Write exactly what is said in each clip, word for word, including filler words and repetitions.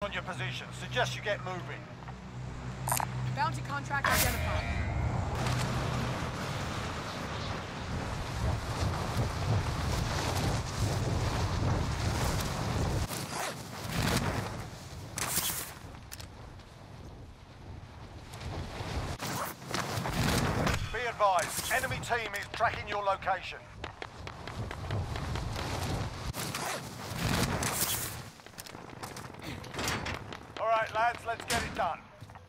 On your position. Suggest you get moving. Bounty contract identified. Be advised, enemy team is tracking your location. All right, lads, let's get it done.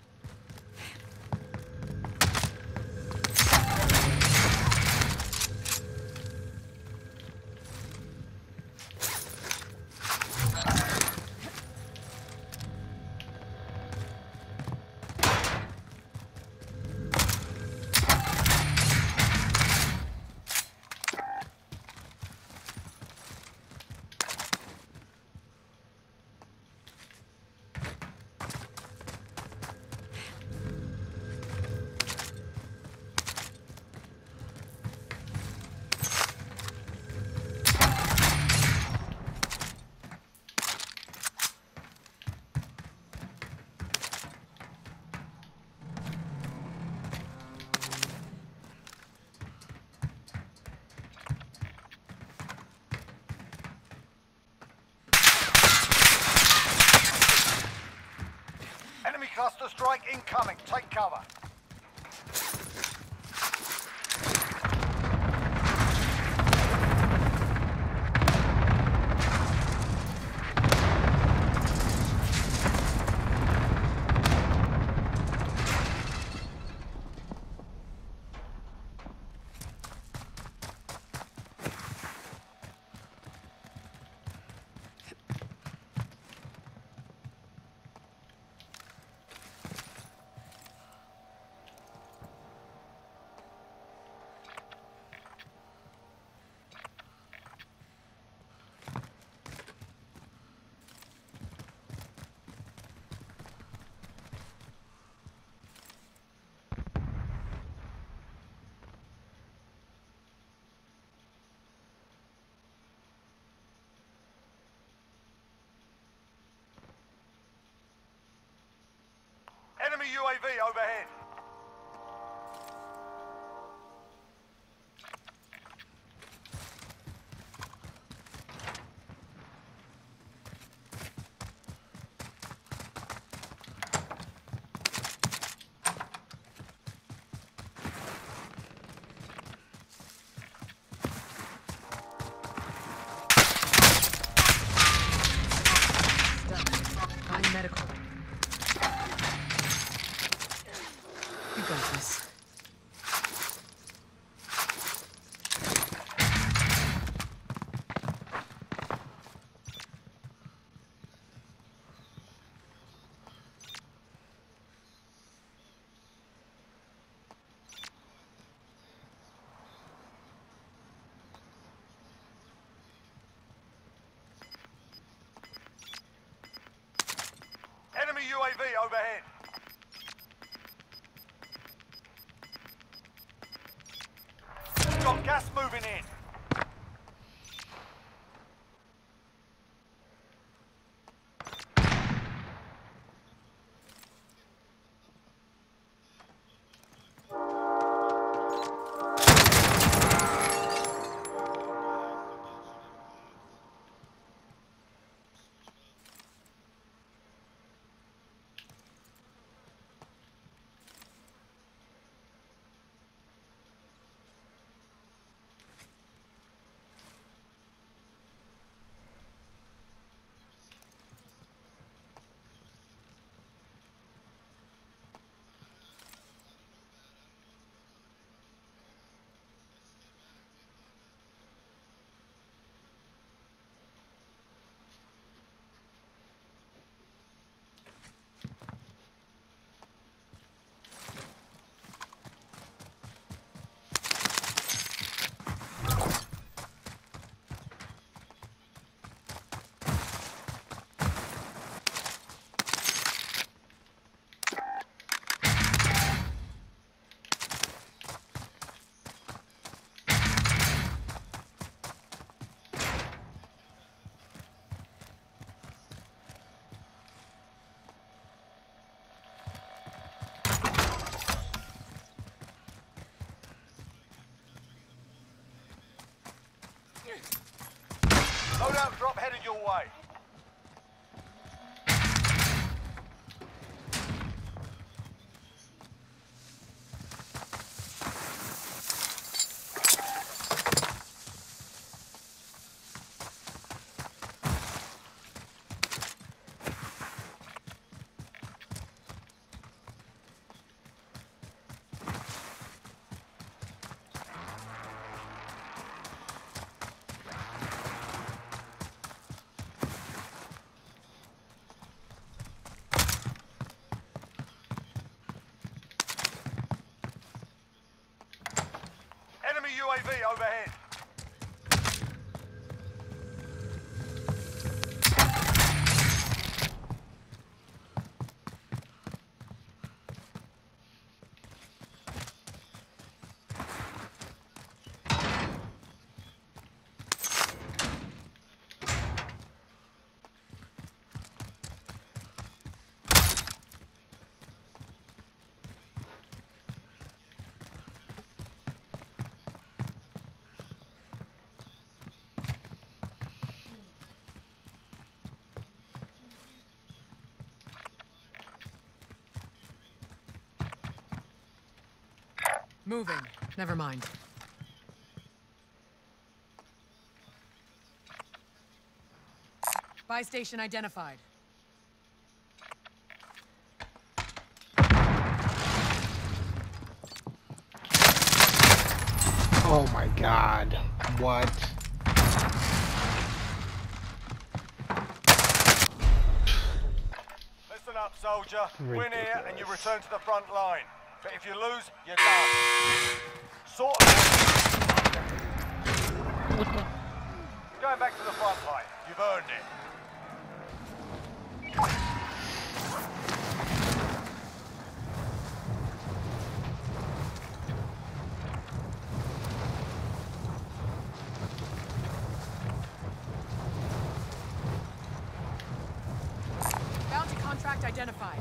Cluster strike incoming. Take cover. Enemy U A V overhead. Find medical. You got this. Enemy U A V overhead. Got gas moving in. headed your way. Enemy U A V overhead. Moving. Never mind. Buy station identified. Oh my god. What? Listen up, soldier. Win here Ridiculous. and you return to the front line. But if you lose, you're done. Sort of. Going back to the front line. You've earned it. Bounty contract identified.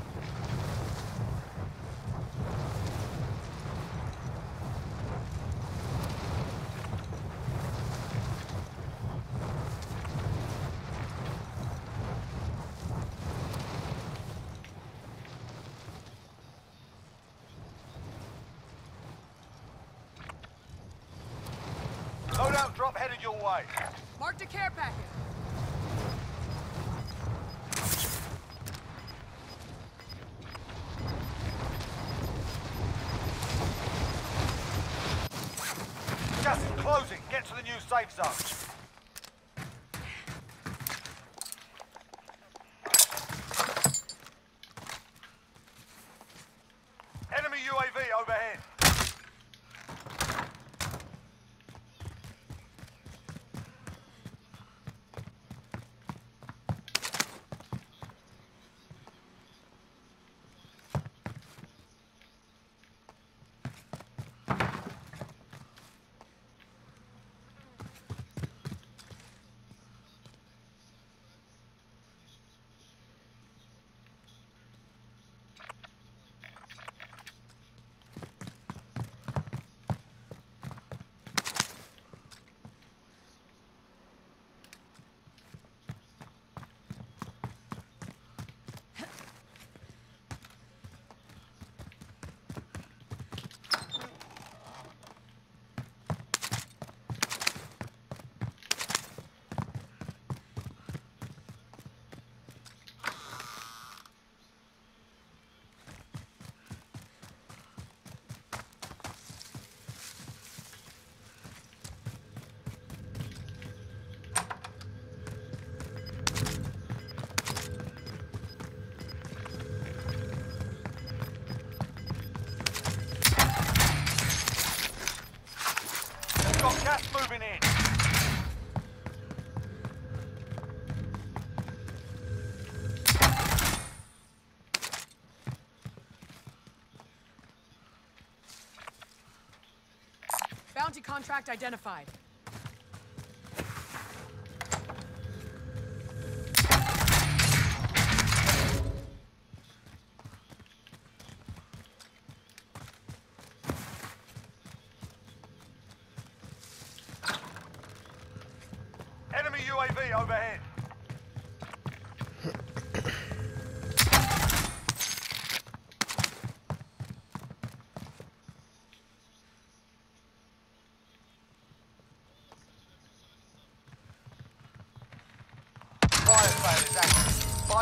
Loadout drop headed your way. Marked a care package. Gas is closing. Get to the new safe zone. Enemy U A V overhead. Got gas moving in. Bounty contract identified. Enemy U A V overhead.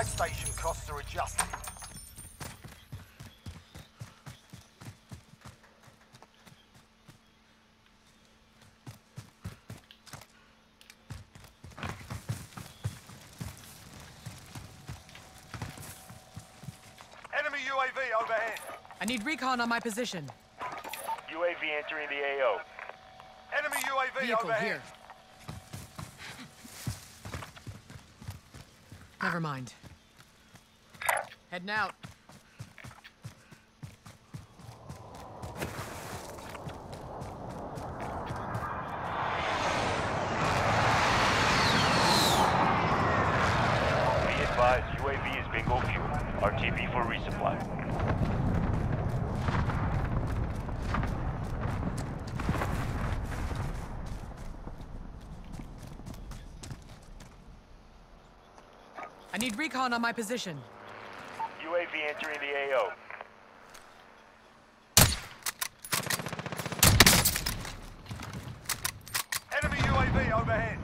Supply station costs are adjusted. Enemy U A V overhead. I need recon on my position. U A V entering the A O. Enemy U A V Vehicle overhead. here. Never mind. Heading out. Be advised, U A V is bingo fuel. R T B for resupply. I need recon on my position. U A V entering the A O. Enemy U A V overhead.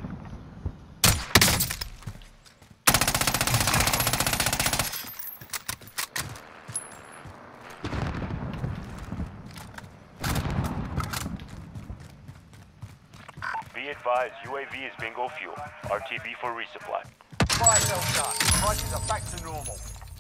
Be advised, U A V is bingo fuel. R T B for resupply. Fire cell shut. Prices are back to normal.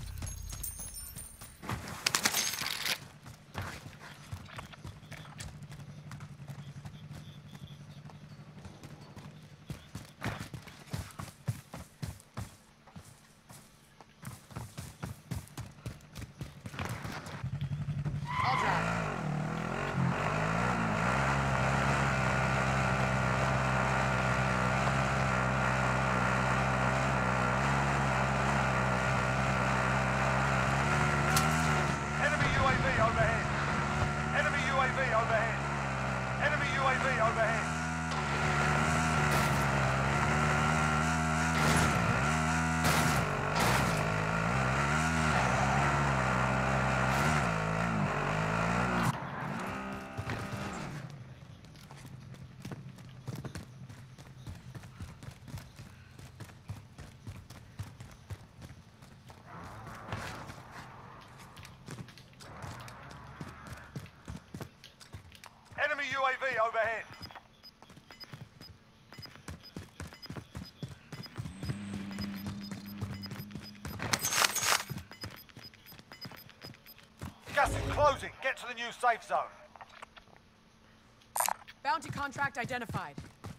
I'll drive. Enemy U A V overhead. Enemy U A V overhead. Enemy U A V overhead. Enemy U A V overhead. Gas is closing. Get to the new safe zone. Bounty contract identified.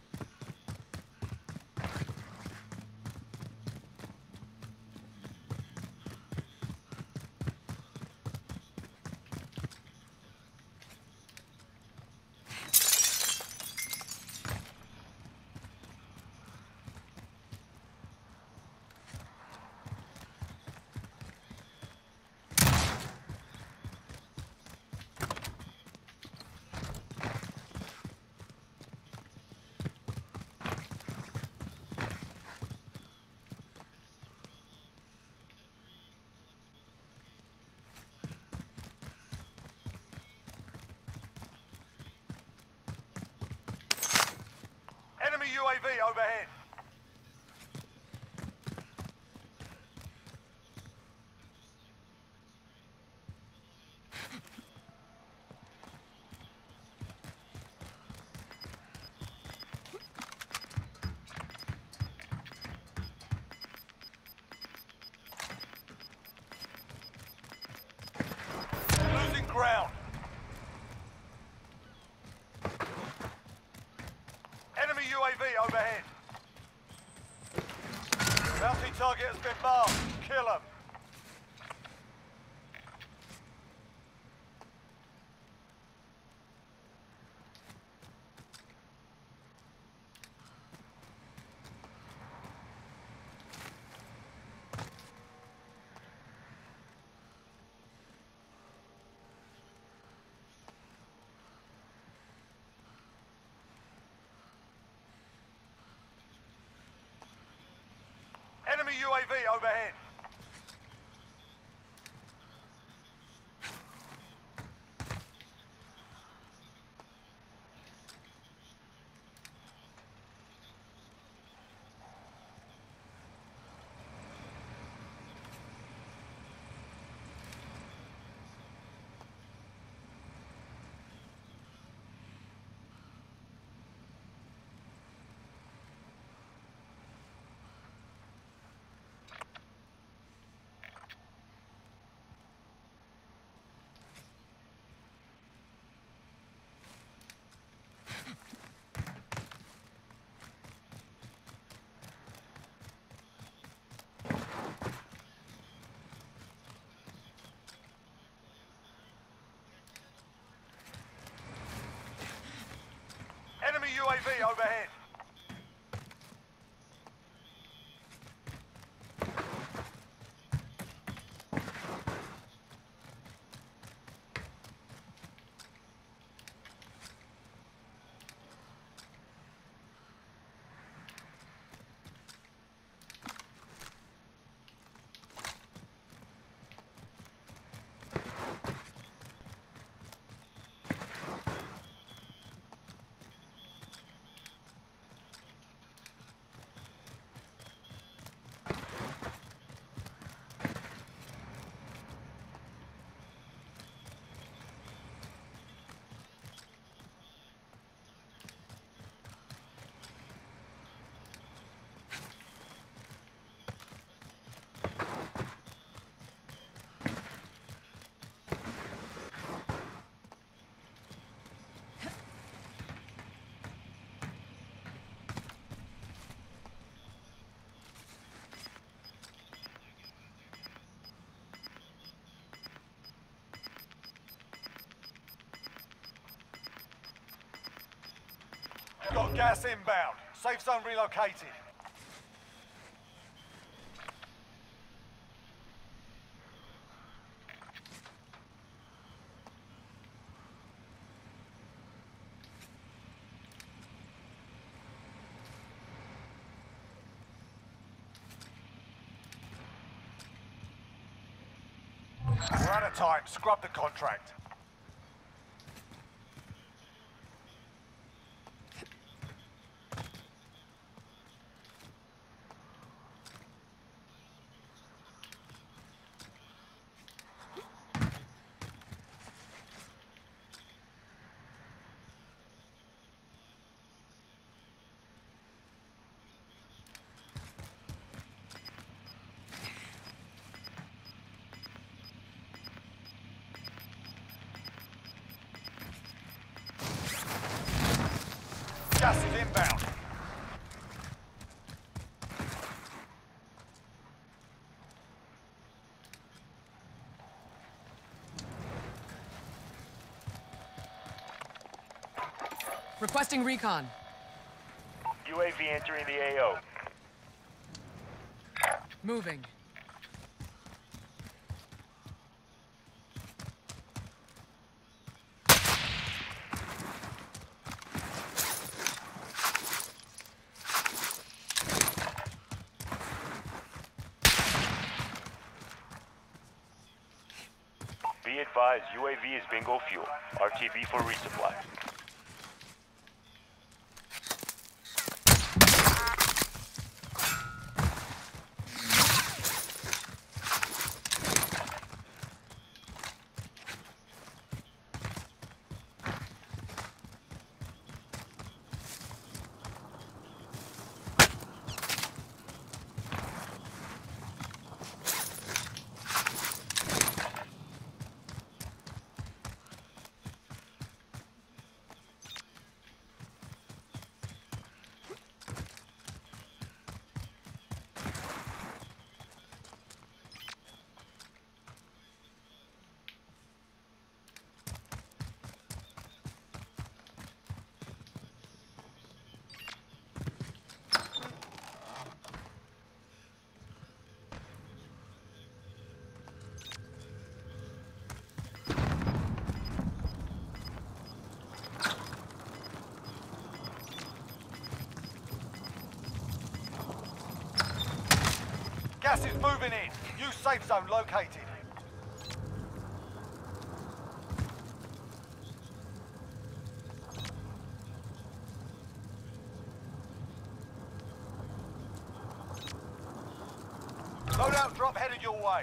Enemy U A V overhead. Losing ground. Enemy U A V overhead. Bounty target has been marked. Kill him. Enemy U A V overhead. V overhead. Got gas inbound. Safe zone relocated. We're out of time. Scrub the contract. Gas is inbound. Requesting recon. U A V entering the A O. Moving. Be advised, U A V is bingo fuel. R T B for resupply. Gas is moving in. New safe zone located. Loadout drop headed your way.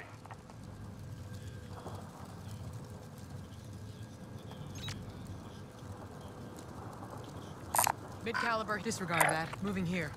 Mid-caliber, disregard that. Moving here.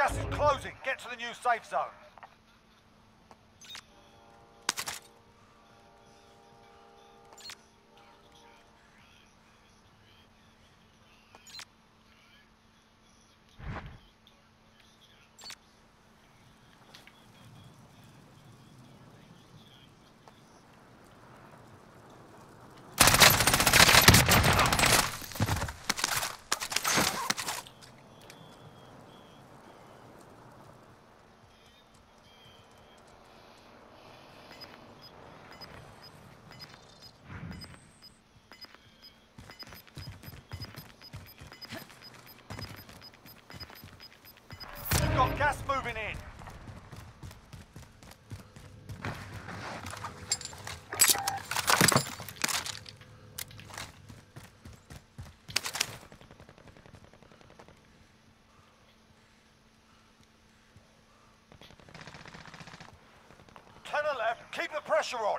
Gas is closing. Get to the new safe zone. Got gas moving in. To the left, keep the pressure on.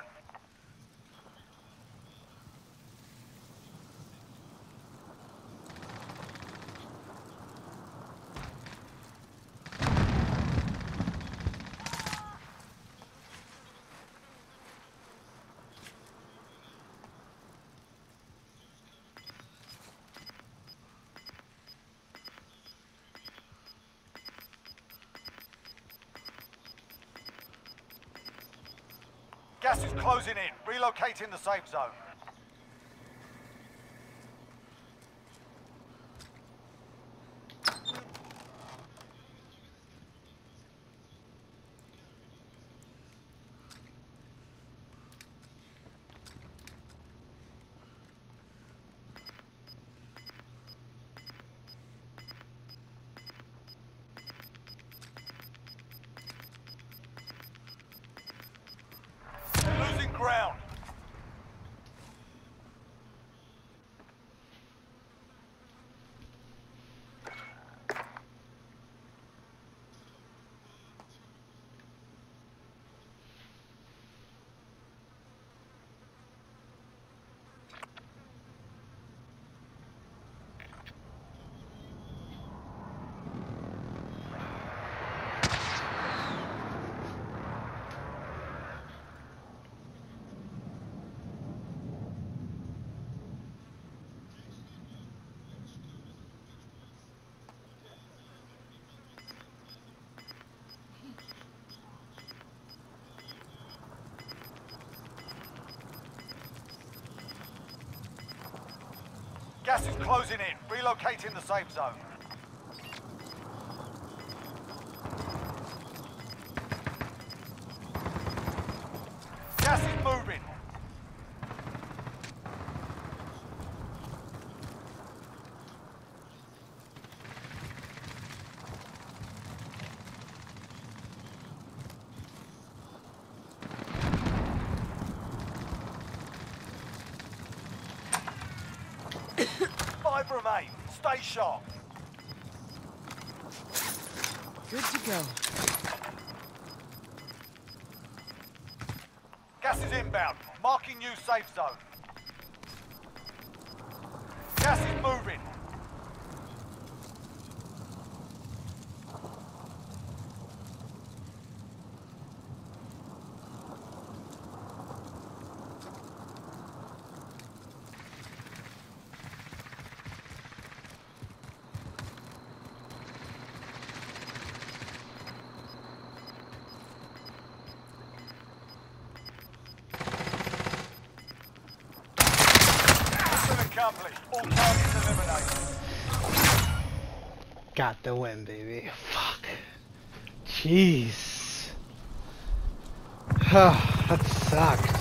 Gas is closing in. Relocating the safe zone. Losing ground. Gas is closing in. Relocating the safe zone. Gas is moving. Five remain. Stay sharp. Good to go. Gas is inbound. Marking new safe zone. Gas is moving. Accomplished. All targets eliminated. Got the win, baby. Fuck. Jeez. That sucked.